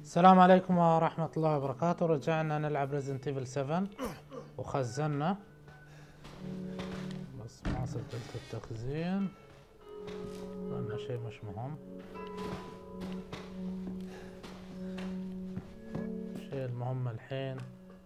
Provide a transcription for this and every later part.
السلام عليكم ورحمة الله وبركاته. رجعنا نلعب ريزنت ايفل 7 وخزنا، بس ما سجلت التخزين لأنه شيء مش مهم. الشيء المهم الحين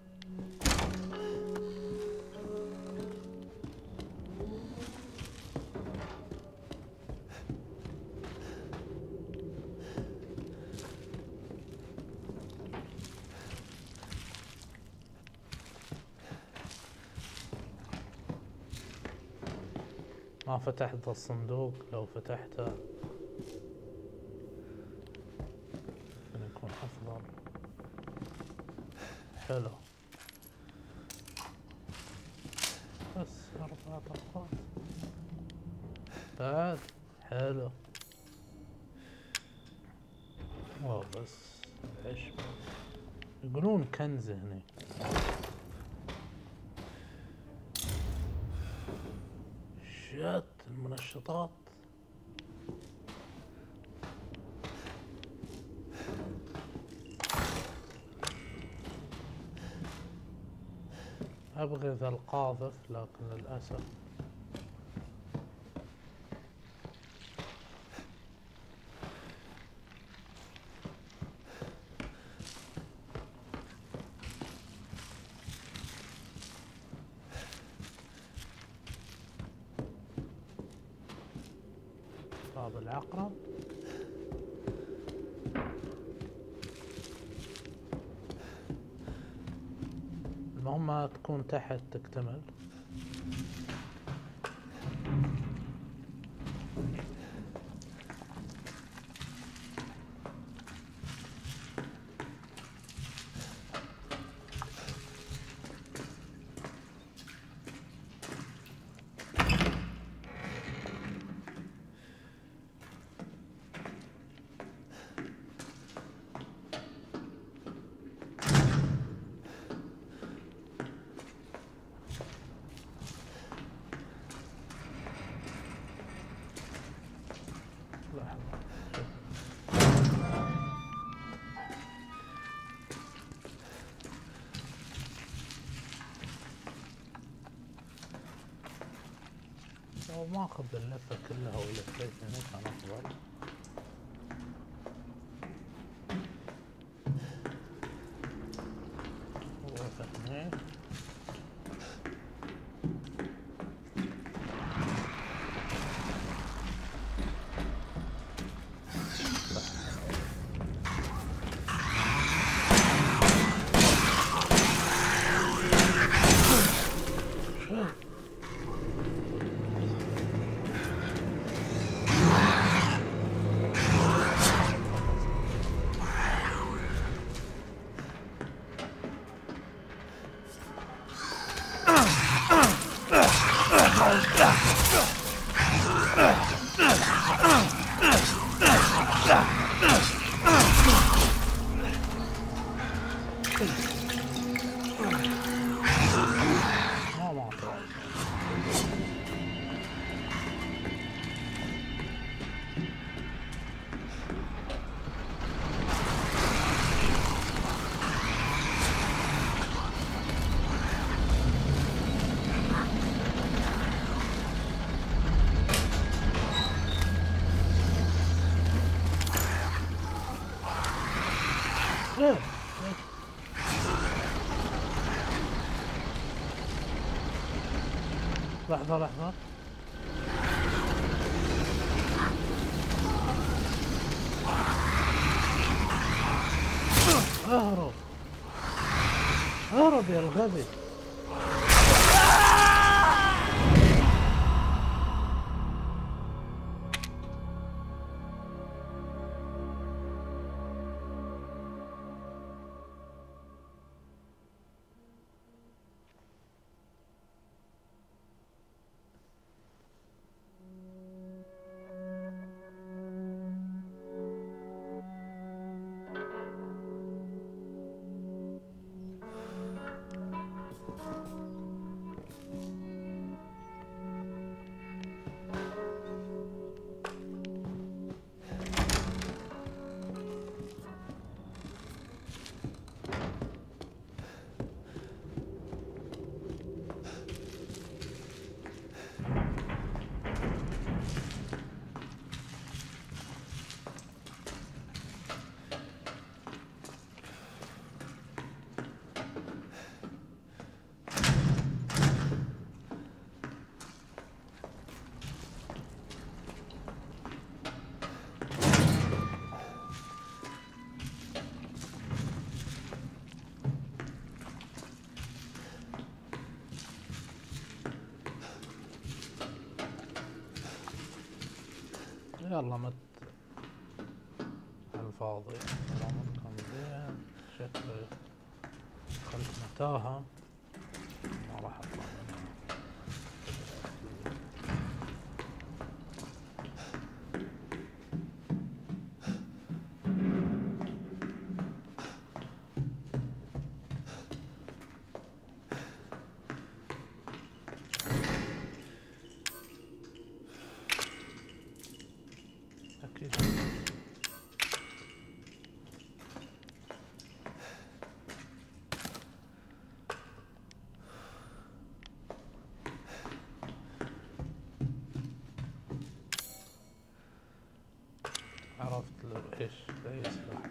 ما فتحت الصندوق، لو فتحته ممكن يكون أفضل. حلو، بس 4 طاقات بعد. حلو، واو، بس العشب يقولون كنز هنا. شات المنشطات. أبغي ذا القاذف لكن للأسف باب العقرب. المهمة تكون تحت تكتمل. لو ما اخذ اللفة كلها ولفيت هنا كان افضل. وقف هنا. لحظة لحظة، اهرب اهرب يا الغبي. يلا مت الفاضي. ممكن زين شكله دخلت متاهة ما راح اطلع منها. اكيد عرفت ايش لا يسرح.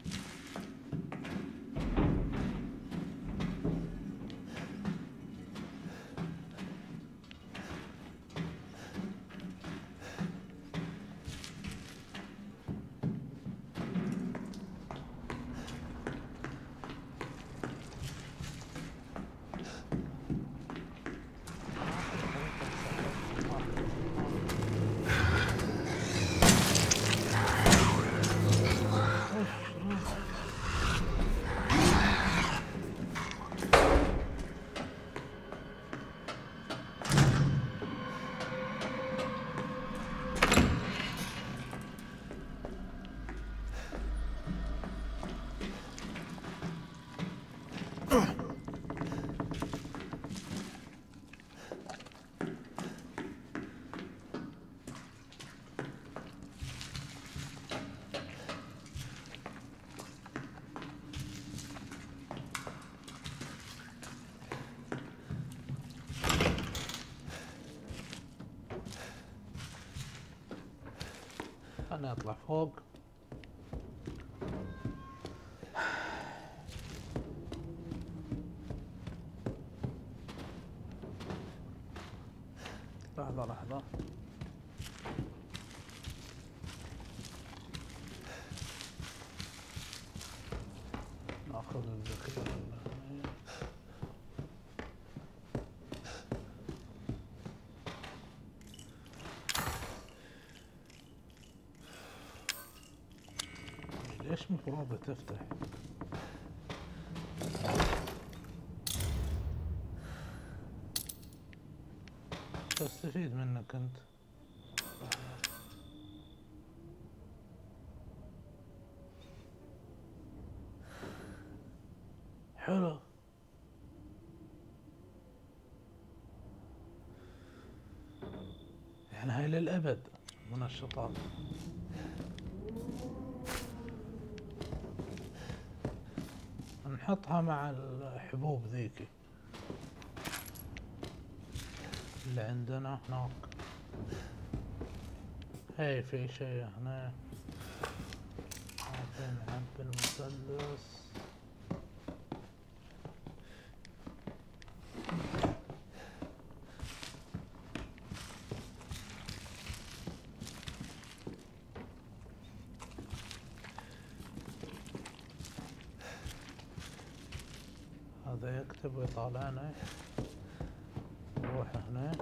خلنا نطلع فوق. لحظة لحظة. ناخذ الذخيرة. ليش مفروض تفتح؟ تستفيد منك انت. حلو. يعني هاي للأبد منشطات. نحطها مع الحبوب ذيكي اللي عندنا هناك. هاي في شيء هنا عارفين نعبي المسدس. هذا يكتب ويطالعنا. نروح هنا.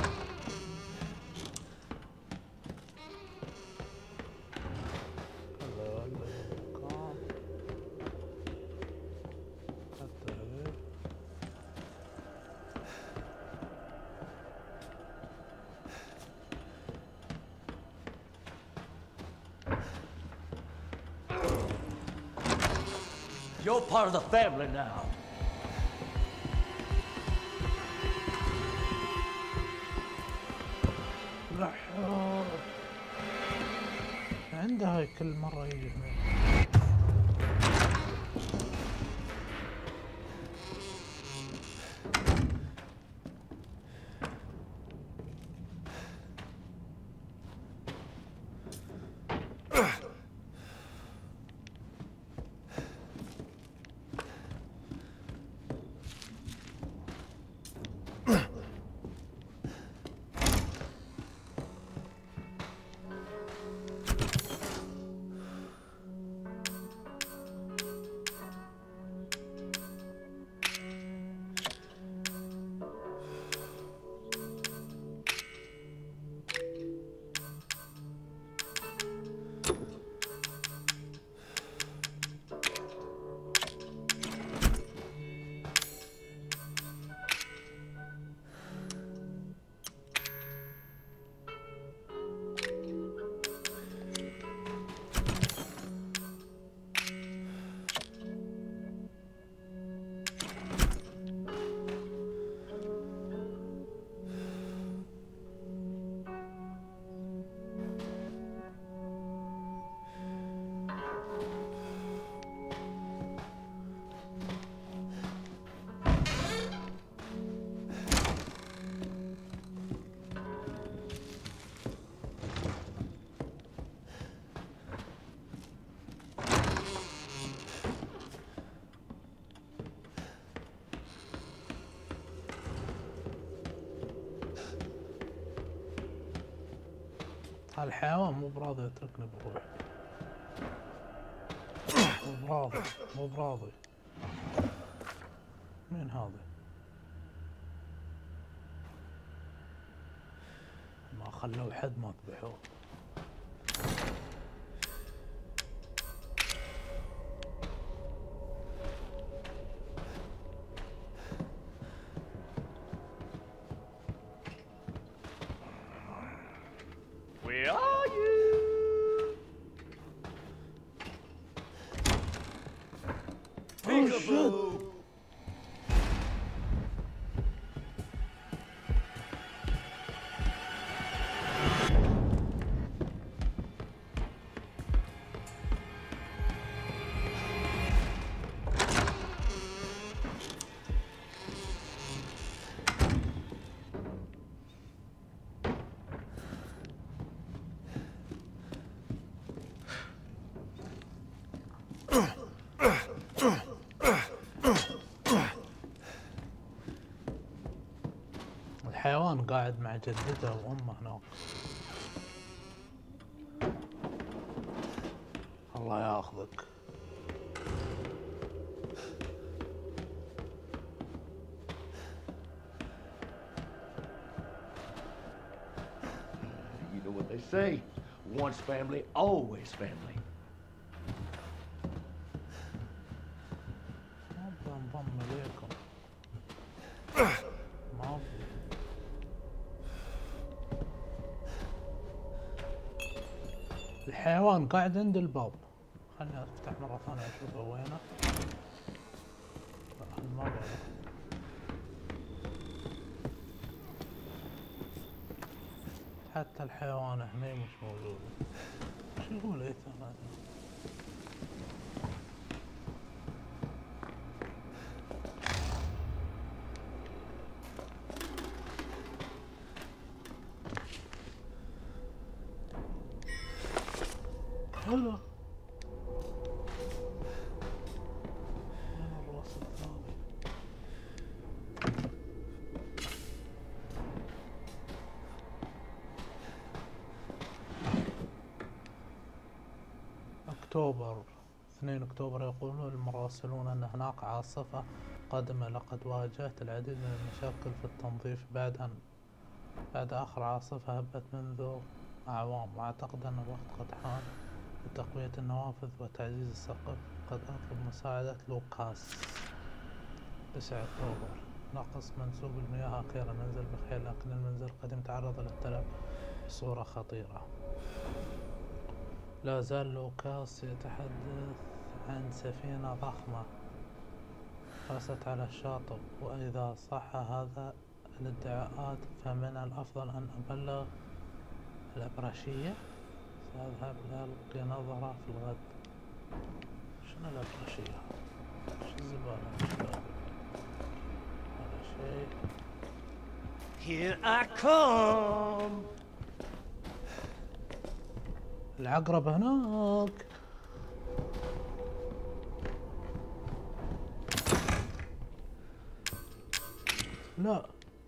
You're part of the family now. عندها كل مرة يجي هنا. الحيوان مو براضي يتركني بروح. مو براضي مو براضي. مين هذا؟ ما خلوا حد ما ذبحوه. Where are you? Peekaboo! الحيوان قاعد مع جدته وامه هناك. الله ياخذك. You know what they say, once family, always family. ما ابغى انضم اليكم. ما ابغى. الحيوان قاعد عند الباب. خلني افتح مرة ثانية اشوفه وينه. هالمرة حتى الحيوان هني مش موجود. شو يقول ايثر هذا؟ هلا وين الراس الثاني؟ اكتوبر 2 اكتوبر يقولون المراسلون ان هناك عاصفة قادمة. لقد واجهت العديد من المشاكل في التنظيف بعد اخر عاصفة هبت منذ اعوام، واعتقد ان الوقت قد حان لتقوية النوافذ وتعزيز السقف. قد اطلب مساعدة لوكاس. 9 اكتوبر نقص منسوب المياه اخيرا نزل بخير، لكن المنزل قد تعرض للتلف بصورة خطيرة. لا زال لوكاس يتحدث عن سفينة ضخمة رست على الشاطئ، وإذا صح هذا الادعاءات فمن الأفضل أن أبلغ الأبرشية. سأذهب لألقي نظرة في الغد. شنو الأبرشية؟ شو الزبالة؟ هذا شيء. Here I come. العقرب هناك. لا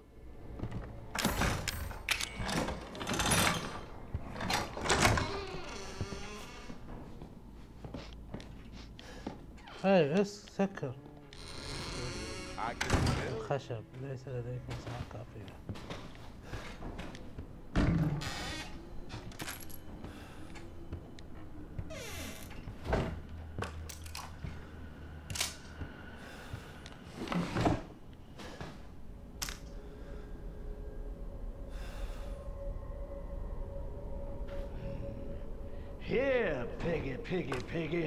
اي سكر. الخشب ليس لديكم مساحة كافية. Here, piggy, piggy, piggy.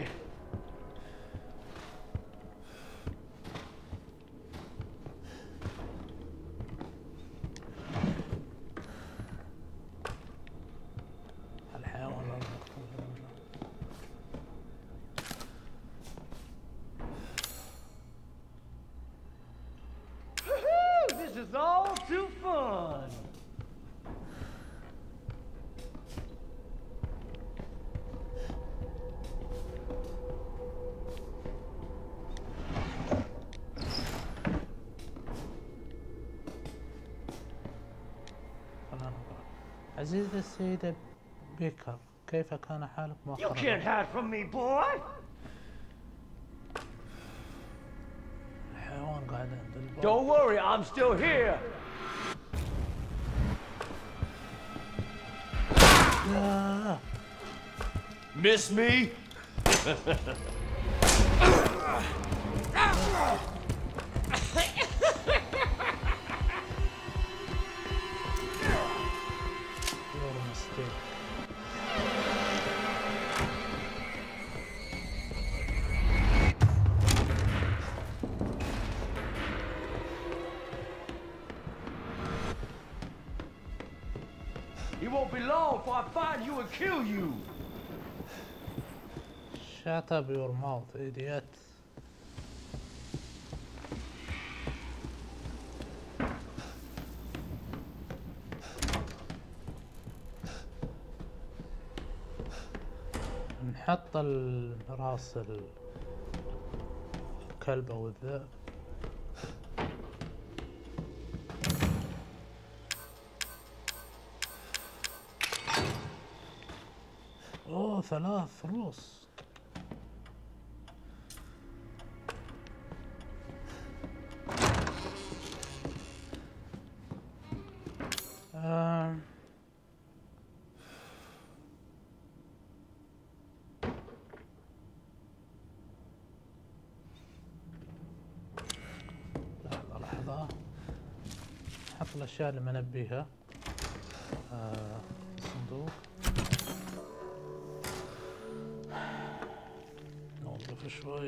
الحيوان لازم يختفي. This is all too fun. عزيزي السيدة بيكر، كيف كان حالك You مؤخرا؟ can't hide from me, boy. الحيوان قاعد عند الباب. Don't worry, I'm still here. ياه. Miss me? Your mistake. It won't be long before I find you and kill you. Shut up your mouth, idiot. نحط راس الكلب او الذئب. اوه 3 رؤوس. لحظة نحط الأشياء اللي ما نبيها. صندوق. نوقف شوي.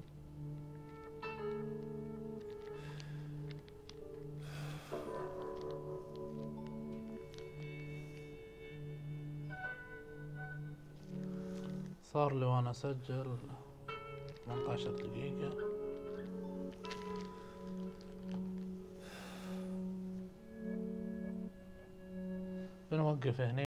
صار لي وانا اسجل 18 دقيقة. بنوقف هنا.